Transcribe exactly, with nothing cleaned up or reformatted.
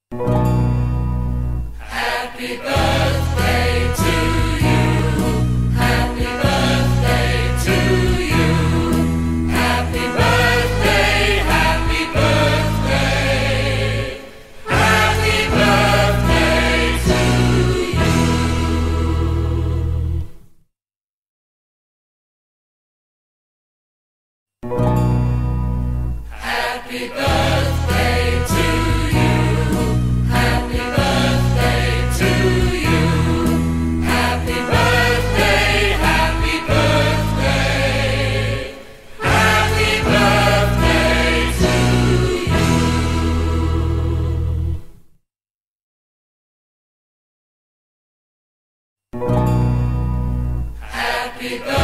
Happy birthday to you. Happy birthday to you. Happy birthday, happy birthday. Happy birthday to you. Happy birthday to you. Happy birthday to you. Happy birthday, happy birthday. Happy birthday to you. Happy birthday.